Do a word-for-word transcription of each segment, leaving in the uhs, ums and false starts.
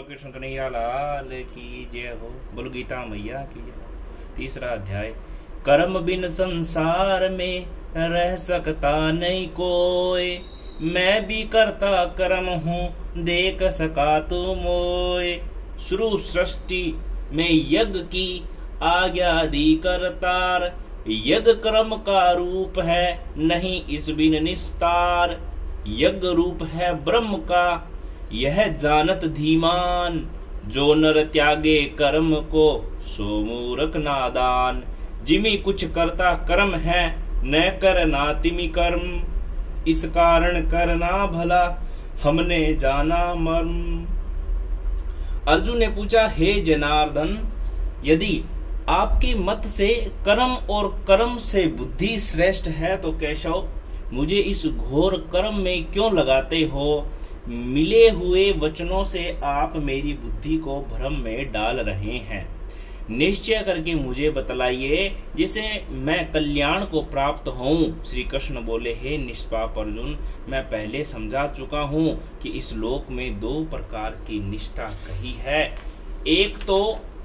कृष्ण कन्हैया लाल की जय हो। बोल गीता मैया की जय हो। तीसरा अध्याय। कर्म बिन संसार में रह सकता नहीं कोई, मैं भी करता कर्म हूँ देख सका तू मोय। शुरू सृष्टि में यज्ञ की आज्ञा दी करतार, यज्ञ कर्म का रूप है नहीं इस बिन निस्तार। यज्ञ रूप है ब्रह्म का यह जानत धीमान, जो नर त्यागे कर्म को सो मूर्ख नादान। जिमि कुछ करता कर्म है न कर ना तिमि कर्म, इस कारण करना भला हमने जाना मर्म। अर्जुन ने पूछा, हे जनार्दन, यदि आपके मत से कर्म और कर्म से बुद्धि श्रेष्ठ है तो केशव मुझे इस घोर कर्म में क्यों लगाते हो? मिले हुए वचनों से आप मेरी बुद्धि को भ्रम में डाल रहे हैं। निश्चय करके मुझे बतलाइए जिसे मैं कल्याण को प्राप्त हूँ। श्री कृष्ण बोले, हे निष्पाप अर्जुन, मैं पहले समझा चुका हूँ कि इस लोक में दो प्रकार की निष्ठा कही है। एक तो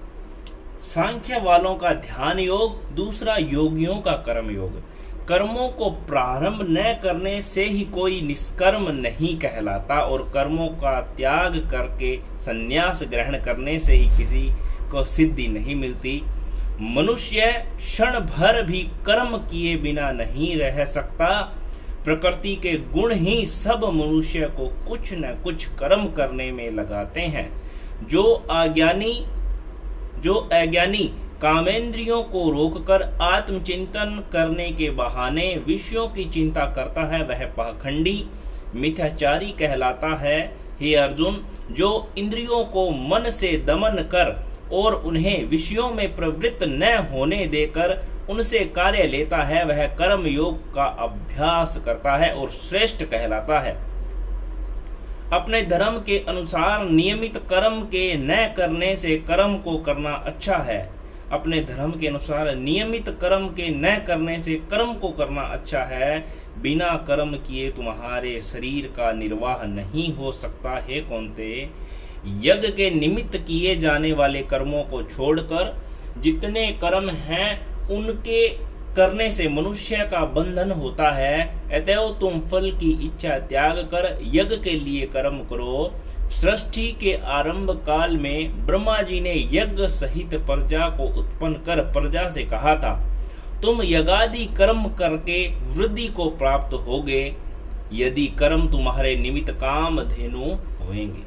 सांख्य वालों का ध्यान योग, दूसरा योगियों का कर्म योग। कर्मों को प्रारंभ न करने से ही कोई निष्कर्म नहीं कहलाता और कर्मों का त्याग करके संन्यास ग्रहण करने से ही किसी को सिद्धि नहीं मिलती। मनुष्य क्षण भर भी कर्म किए बिना नहीं रह सकता। प्रकृति के गुण ही सब मनुष्य को कुछ न कुछ कर्म करने में लगाते हैं। जो अज्ञानी जो अज्ञानी कामेंद्रियों को रोककर आत्मचिंतन करने के बहाने विषयों की चिंता करता है वह पाखंडी मिथ्याचारी कहलाता है। हे अर्जुन, जो इंद्रियों को मन से दमन कर और उन्हें विषयों में प्रवृत्त न होने देकर उनसे कार्य लेता है वह कर्म योग का अभ्यास करता है और श्रेष्ठ कहलाता है। अपने धर्म के अनुसार नियमित कर्म के न करने से कर्म को करना अच्छा है। अपने धर्म के अनुसार नियमित कर्म के न करने से कर्म को करना अच्छा है। बिना कर्म किए तुम्हारे शरीर का निर्वाह नहीं हो सकता। हे कौन्ते, यज्ञ के निमित्त किए जाने वाले कर्मों को छोड़कर जितने कर्म हैं उनके करने से मनुष्य का बंधन होता है। अतएव तुम फल की इच्छा त्याग कर यज्ञ के लिए कर्म करो। सृष्टि के आरंभ काल में ब्रह्मा जी ने यज्ञ सहित प्रजा को उत्पन्न कर प्रजा से कहा था, तुम यज्ञादि कर्म करके वृद्धि को प्राप्त होगे यदि कर्म तुम्हारे निमित्त काम धेनु होंगे।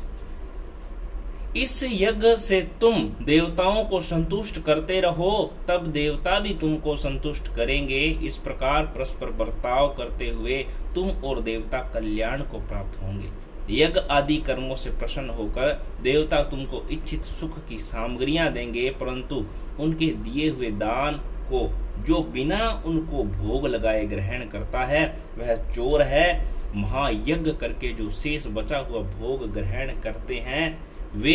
इस यज्ञ से तुम देवताओं को संतुष्ट करते रहो, तब देवता भी तुमको संतुष्ट करेंगे। इस प्रकार परस्पर बर्ताव करते हुए तुम और देवता कल्याण को प्राप्त होंगे। यज्ञ आदि कर्मों से प्रसन्न होकर देवता तुमको इच्छित सुख की सामग्रियां देंगे, परंतु उनके दिए हुए दान को जो बिना उनको भोग लगाए ग्रहण करता है वह चोर है। महायज्ञ करके जो शेष बचा हुआ भोग ग्रहण करते हैं वे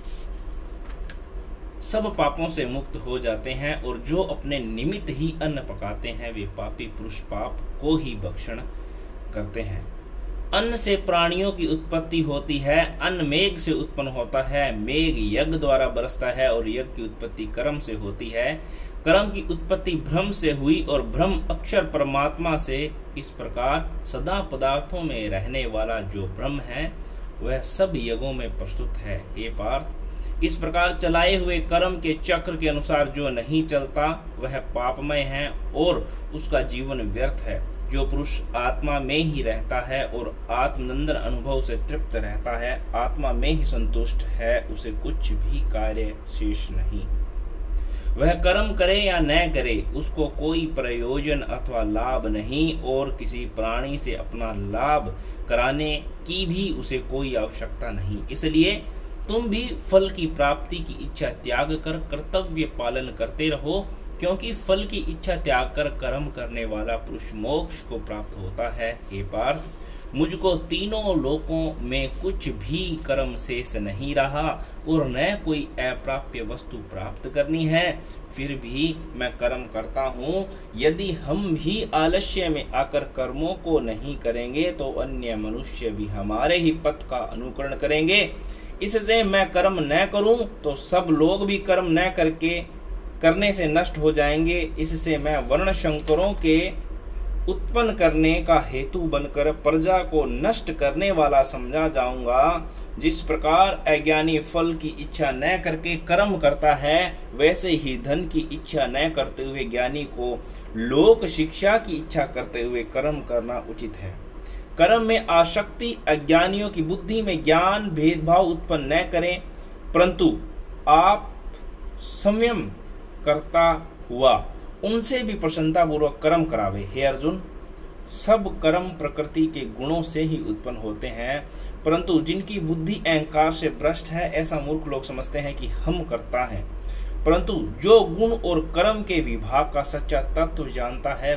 सब पापों से मुक्त हो जाते हैं, और जो अपने निमित्त ही अन्न पकाते हैं वे पापी पुरुष पाप को ही भक्षण करते हैं। अन्न से प्राणियों की उत्पत्ति होती है। अन्न मेघ से उत्पन्न होता है, मेघ यज्ञ द्वारा बरसता है और यज्ञ की उत्पत्ति कर्म से होती है। कर्म की उत्पत्ति भ्रम से हुई और भ्रम अक्षर परमात्मा से। इस प्रकार सदा पदार्थों में रहने वाला जो ब्रह्म है वह सब यज्ञों में प्रस्तुत है। हे पार्थ, इस प्रकार चलाए हुए कर्म के चक्र के अनुसार जो नहीं चलता वह पापमय है और उसका जीवन व्यर्थ है। जो पुरुष आत्मा में ही रहता है और आत्मनंदन अनुभव से तृप्त रहता है, आत्मा में ही संतुष्ट है, उसे कुछ भी कार्य शेष नहीं। वह कर्म करे या न करे उसको कोई प्रयोजन अथवा लाभ नहीं, और किसी प्राणी से अपना लाभ कराने की भी उसे कोई आवश्यकता नहीं। इसलिए तुम भी फल की प्राप्ति की इच्छा त्याग कर कर्तव्य पालन करते रहो, क्योंकि फल की इच्छा त्याग कर कर्म करने वाला पुरुष मोक्ष को प्राप्त होता है। हे पार्थ, मुझको तीनों लोकों में कुछ भी कर्म शेष नहीं रहा और न कोई अप्राप्य वस्तु प्राप्त करनी है, फिर भी मैं कर्म करता हूँ। यदि हम भी आलस्य में आकर कर्मों को नहीं करेंगे तो अन्य मनुष्य भी हमारे ही पथ का अनुकरण करेंगे। इससे मैं कर्म न करूं तो सब लोग भी कर्म न करके करने से नष्ट हो जाएंगे। इससे मैं वर्ण शंकरों के उत्पन्न करने का हेतु बनकर प्रजा को नष्ट करने वाला समझा जाऊंगा। जिस प्रकार अज्ञानी फल की इच्छा न करके कर्म करता है, वैसे ही धन की इच्छा न करते हुए ज्ञानी को लोक शिक्षा की इच्छा करते हुए कर्म करना उचित है। कर्म में आसक्ति अज्ञानियों की बुद्धि में ज्ञान भेदभाव उत्पन्न न करें, परंतु आप संयम करता हुआ उनसे भी प्रसन्नता पूर्वक कर्म करावे। हे अर्जुन, सब कर्म प्रकृति के गुणों से ही उत्पन्न होते हैं, परंतु जिनकी बुद्धि अहंकार से भ्रष्ट है, ऐसा मूर्ख लोग समझते हैं कि हम करता है। परंतु जो गुण और कर्म के विभाग का सच्चा तत्व जानता है,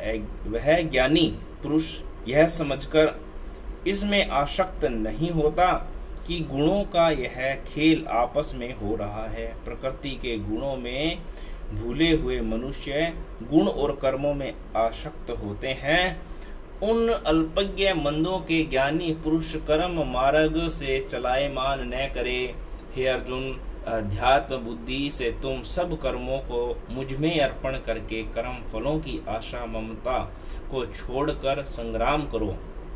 वह वह ज्ञानी पुरुष यह समझकर इसमें आसक्त नहीं होता कि गुणों का यह खेल आपस में हो रहा है। प्रकृति के गुणों में भूले हुए मनुष्य गुण और कर्मों में आसक्त होते हैं। उन अल्पज्ञ मंदों के ज्ञानी पुरुष कर्म मार्ग से चलायमान न करे। हे अर्जुन, अध्यात्म बुद्धि से तुम सब कर्मों को मुझ में अर्पण करके कर्म फलों की आशा ममता को छोड़कर संग्राम करो।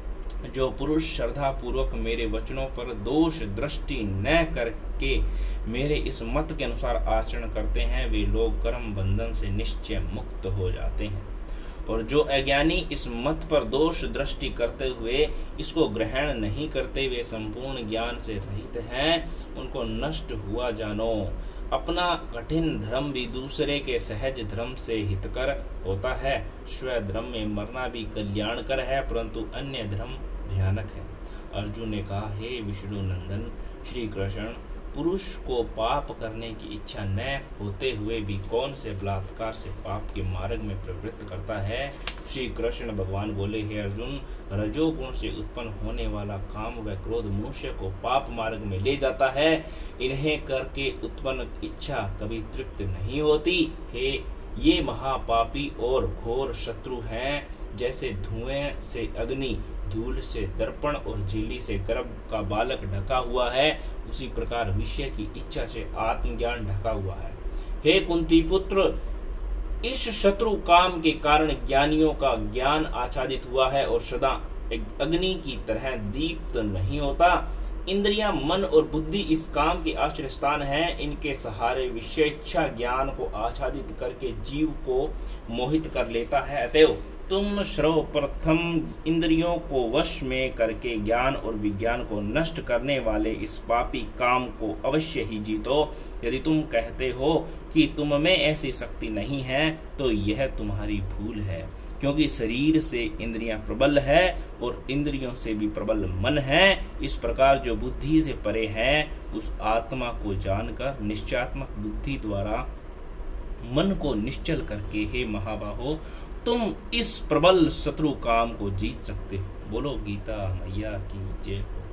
जो पुरुष श्रद्धा पूर्वक मेरे वचनों पर दोष दृष्टि न करके मेरे इस मत के अनुसार आचरण करते हैं, वे लोग कर्म बंधन से निश्चय मुक्त हो जाते हैं। और जो अज्ञानी इस मत पर दोष दृष्टि करते हुए इसको ग्रहण नहीं करते, वे संपूर्ण ज्ञान से रहित हैं, उनको नष्ट हुआ जानो। अपना कठिन धर्म भी दूसरे के सहज धर्म से हितकर होता है। स्वधर्म में मरना भी कल्याणकर है, परंतु अन्य धर्म भयानक है। अर्जुन ने कहा, हे विष्णु नंदन श्री कृष्ण, पुरुष को पाप करने की इच्छा न होते हुए भी कौन से बलात्कार से पाप के मार्ग में प्रवृत्त करता है। श्री कृष्ण भगवान बोले, हे अर्जुन, रजोगुण से उत्पन्न होने वाला काम व क्रोध मनुष्य को पाप मार्ग में ले जाता है। इन्हें करके उत्पन्न इच्छा कभी तृप्त नहीं होती। हे ये महापापी और घोर शत्रु हैं। जैसे धुएं से अग्नि, धूल से दर्पण और झिल्ली से गर्भ का बालक ढका हुआ है, उसी प्रकार विषय की इच्छा से आत्मज्ञान ढका हुआ है। हे कुंती पुत्र, इस शत्रु काम के कारण ज्ञानियों का ज्ञान आच्छादित हुआ है और सदा अग्नि की तरह दीप्त नहीं होता। इंद्रियां, मन और बुद्धि इस काम के आश्रय स्थान हैं। इनके सहारे विषयेच्छा ज्ञान को आच्छादित करके जीव को मोहित कर लेता है। अतएव तुम सर्वप्रथम इंद्रियों को वश में करके ज्ञान और विज्ञान को नष्ट करने वाले इस पापी काम को अवश्य ही जीतो। यदि तुम कहते हो कि तुम में ऐसी शक्ति नहीं है, तो यह तुम्हारी भूल है, क्योंकि शरीर से इंद्रियां प्रबल है और इंद्रियों से भी प्रबल मन है। इस प्रकार जो बुद्धि से परे है, उस आत्मा को जानकर निश्चयात्मक बुद्धि द्वारा मन को निश्चल करके, हे महाबाहो, तुम इस प्रबल शत्रु काम को जीत सकते हो। बोलो गीता मैया की जय हो।